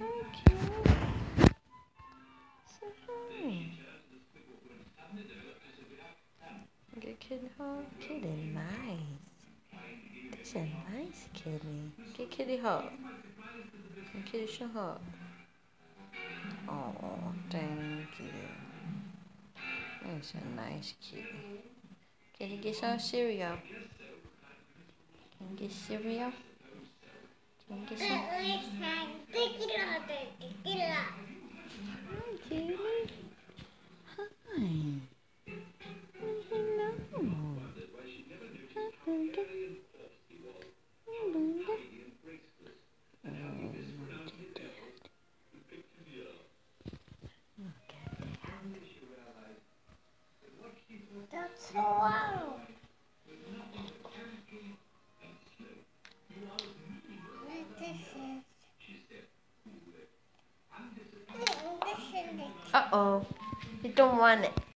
Okay. Say hi. Good kitty hug. Kitty nice. That's a nice kitty. Get kitty hug. Get kitty should hug. Oh, thank you. That's a nice kitty. Kitty, get some cereal. Can you get cereal? Can you get some? Hi, kitty. Hi. Hello. That's so loud. Uh-oh. You don't want it.